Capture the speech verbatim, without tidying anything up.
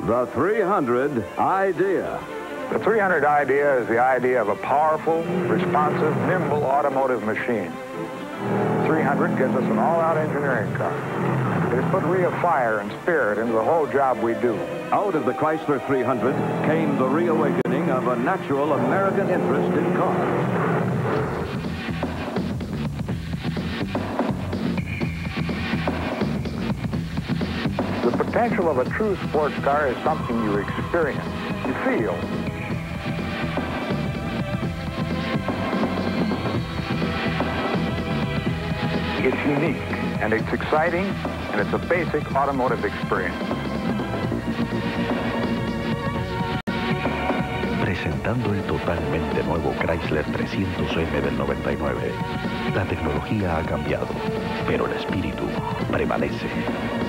The three hundred Idea. The three hundred Idea is the idea of a powerful, responsive, nimble automotive machine. three hundred gives us an all-out engineering car. It has put real fire and spirit into the whole job we do. Out of the Chrysler three hundred came the reawakening of a natural American interest in cars. The potential of a true sports car is something you experience, you feel. It's unique, and it's exciting, and it's a basic automotive experience. Presentando el totalmente nuevo Chrysler trescientos M del noventa y nueve. La tecnología ha cambiado, pero el espíritu prevalece.